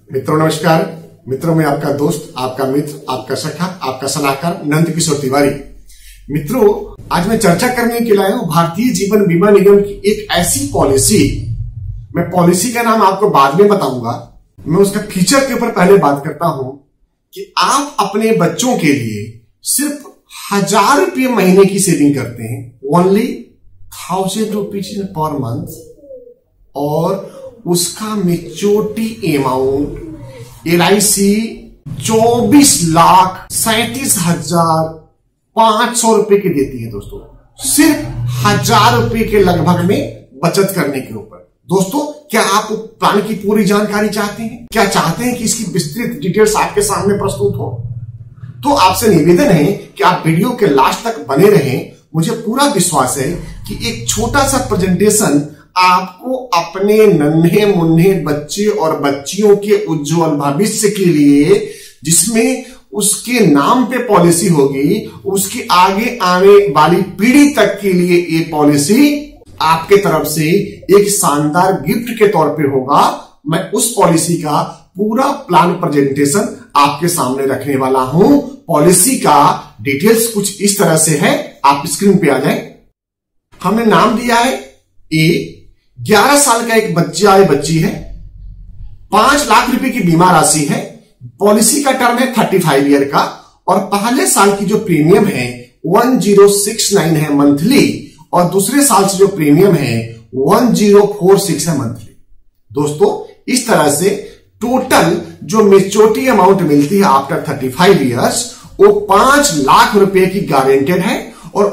मित्रों नमस्कार। मित्रों मैं आपका दोस्त, आपका मित्र, आपका सखा, आपका सलाहकार नंद किशोर तिवारी। मित्रों आज मैं चर्चा करने के लिए आया हूं भारतीय जीवन बीमा निगम की एक ऐसी पॉलिसी। मैं पॉलिसी का नाम आपको बाद में बताऊंगा, मैं उसका फीचर के ऊपर पहले बात करता हूं कि आप अपने बच्चों के लिए सिर्फ 1000 रुपये महीने की सेविंग करते हैं, ओनली 1000 रुपीज पर मंथ, और उसका मेच्योरिटी अमाउंट LIC 24,37,500 रुपए की देती है दोस्तों, सिर्फ 1000 रुपए के लगभग में बचत करने के ऊपर। दोस्तों क्या आप प्लान की पूरी जानकारी चाहते हैं? क्या चाहते हैं कि इसकी विस्तृत डिटेल्स आपके सामने प्रस्तुत हो? तो आपसे निवेदन है कि आप वीडियो के लास्ट तक बने रहें। मुझे पूरा विश्वास है कि एक छोटा सा प्रेजेंटेशन आपको अपने नन्हे मुन्ने बच्चे और बच्चियों के उज्जवल भविष्य के लिए, जिसमें उसके नाम पे पॉलिसी होगी, उसकी आगे आने वाली पीढ़ी तक के लिए ये पॉलिसी आपके तरफ से एक शानदार गिफ्ट के तौर पे होगा। मैं उस पॉलिसी का पूरा प्लान प्रेजेंटेशन आपके सामने रखने वाला हूं। पॉलिसी का डिटेल्स कुछ इस तरह से है, आप स्क्रीन पे आ जाएं। हमने नाम दिया है ए, 11 साल का एक बच्चा या बच्ची है, 5 लाख रुपए की बीमा राशि है, पॉलिसी का टर्म है 35 ईयर का, और पहले साल की जो प्रीमियम है 1069 है मंथली, और दूसरे साल से जो प्रीमियम है 1046 है मंथली। दोस्तों इस तरह से टोटल जो मेच्योरिटी अमाउंट मिलती है आफ्टर 35 ईयर्स वो 5 लाख रुपए की गारंटेड है, और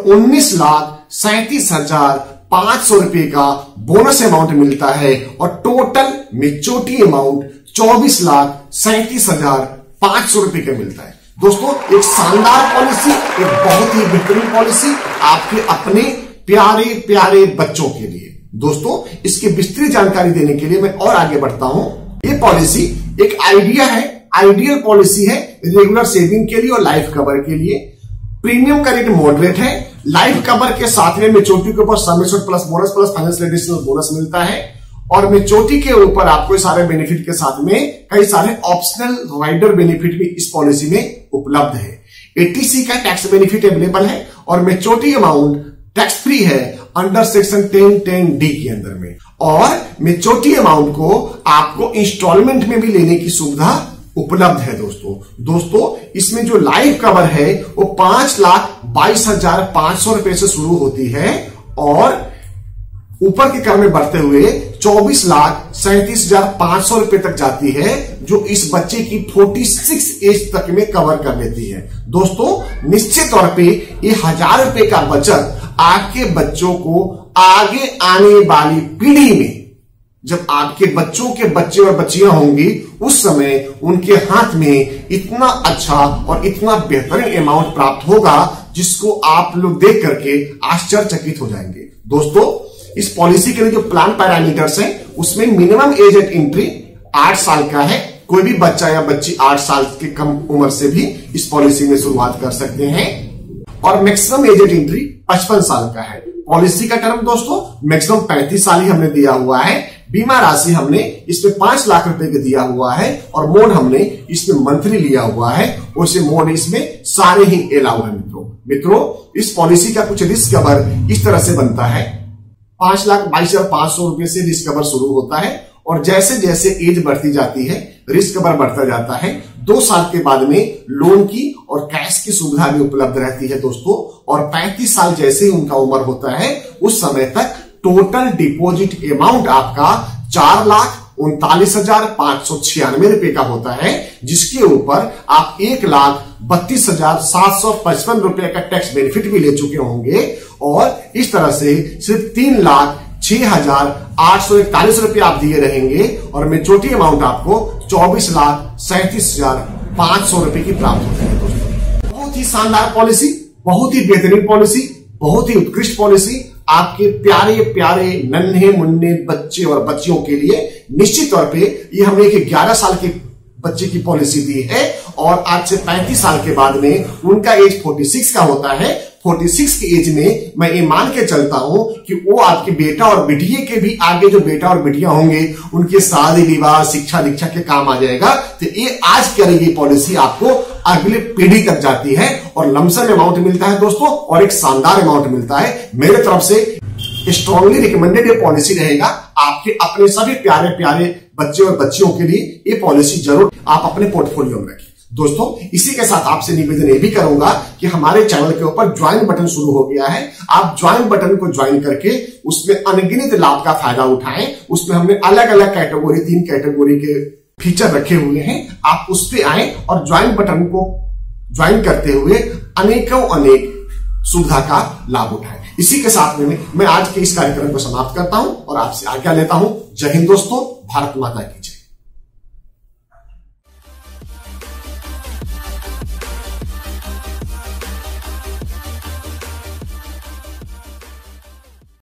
19,37,500 रुपए का बोनस अमाउंट मिलता है, और टोटल मेच्योरिटी अमाउंट 24,37,500 रुपए का मिलता है। दोस्तों एक शानदार पॉलिसी, एक बहुत ही बेहतरीन पॉलिसी आपके अपने प्यारे प्यारे बच्चों के लिए। दोस्तों इसकी विस्तृत जानकारी देने के लिए मैं और आगे बढ़ता हूं। ये पॉलिसी एक आइडिया है, आइडियल पॉलिसी है रेगुलर सेविंग के लिए और लाइफ कवर के लिए। प्रीमियम का रेट मॉडरेट है। लाइफ कवर के साथ में मेच्योरिटी के ऊपर sum assured plus bonus plus financial additional bonus मिलता है, और मेच्योरिटी के ऊपर आपको सारे बेनिफिट के साथ में कई सारे ऑप्शनल राइडर बेनिफिट भी इस पॉलिसी में उपलब्ध है। ATC का टैक्स बेनिफिट अवेलेबल है, और मेच्योरिटी अमाउंट टैक्स फ्री है अंडर सेक्शन 10(10)D के अंदर में, और मेच्योरिटी अमाउंट को आपको इंस्टॉलमेंट में भी लेने की सुविधा उपलब्ध है। दोस्तों इसमें जो लाइफ कवर है वो 5,22,500 रुपए से शुरू होती है, और ऊपर के क्रम में बढ़ते हुए 24,37,500 रुपए तक जाती है, जो इस बच्चे की 46 एज तक में कवर कर लेती है। दोस्तों निश्चित तौर पे ये 1000 रुपए का बचत आपके बच्चों को आगे आने वाली पीढ़ी में, जब आपके बच्चों के बच्चे और बच्चियां होंगी, उस समय उनके हाथ में इतना अच्छा और इतना बेहतरीन अमाउंट प्राप्त होगा जिसको आप लोग देख करके आश्चर्यचकित हो जाएंगे। दोस्तों इस पॉलिसी के लिए जो प्लान पैरामीटर्स हैं उसमें मिनिमम एज एट एंट्री 8 साल का है। कोई भी बच्चा या बच्ची 8 साल के कम उम्र से भी इस पॉलिसी में शुरुआत कर सकते हैं, और मैक्सिमम एज एट एंट्री 55 साल का है। पॉलिसी का टर्म दोस्तों मैक्सिमम 35 साल ही हमने दिया हुआ है। बीमा राशि हमने इसमें 5 लाख रुपए का दिया हुआ है, और मोड हमने इसमें मंथली लिया हुआ है, वैसे मोड इसमें सारे ही अलाउ है। मित्रों इस पॉलिसी का कुछ रिस्क कवर इस तरह से बनता है। 5,22,500 रुपए से रिस्क कवर शुरू होता है, और जैसे जैसे एज बढ़ती जाती है रिस्क कवर बढ़ता जाता है। 2 साल के बाद में लोन की और कैश की सुविधा भी उपलब्ध रहती है दोस्तों, और 35 साल जैसे ही उनका उम्र होता है उस समय तक टोटल डिपॉजिट अमाउंट आपका 4,39,596 रुपए का होता है, जिसके ऊपर आप 1,32,755 रुपए का टैक्स बेनिफिट भी ले चुके होंगे, और इस तरह से सिर्फ 3,06,841 रुपए आप दिए रहेंगे, और मेच्योरिटी अमाउंट आपको 24,37,500 रुपए की प्राप्त होती है। दोस्तों बहुत ही शानदार पॉलिसी, बहुत ही बेहतरीन पॉलिसी, बहुत ही उत्कृष्ट पॉलिसी आपके प्यारे प्यारे नन्हे मुन्ने बच्चे और बच्चियों के लिए। निश्चित तौर पे ये हमने एक 11 साल के बच्चे की पॉलिसी दी है, और आज से 35 साल के बाद में उनका एज 46 का होता है। 46 की एज में मैं ये मान के चलता हूं कि वो आपके बेटा और बिटिया के भी आगे जो बेटा और बिटिया होंगे उनके शादी विवाह शिक्षा दीक्षा के काम आ जाएगा। तो ये आज करेगी पॉलिसी आपको अगले पीढ़ी तक जाती है और लमसम अमाउंट मिलता है दोस्तों, और एक शानदार अमाउंट मिलता है। मेरे तरफ से स्ट्रांगली रिकमेंडेड ये पॉलिसी रहेगा आपके अपने सभी प्यारे प्यारे बच्चे और बच्चियों के लिए। ये पॉलिसी जरूर आप अपने पोर्टफोलियो में रखें दोस्तों। इसी के साथ आपसे निवेदन ये भी करूंगा कि हमारे चैनल के ऊपर ज्वाइन बटन शुरू हो गया है। आप ज्वाइन बटन को ज्वाइन करके उसमें अनगिनत लाभ का फायदा उठाएं। उसमें हमने अलग अलग कैटेगरी 3 कैटेगरी के फीचर रखे हुए हैं। आप उस पर आए और ज्वाइन बटन को ज्वाइन करते हुए अनेकों अनेक सुविधा का लाभ उठाएं। इसी के साथ में मैं आज के इस कार्यक्रम को समाप्त करता हूं और आपसे आज्ञा लेता हूं। जय हिंद दोस्तों, भारत माता की जय।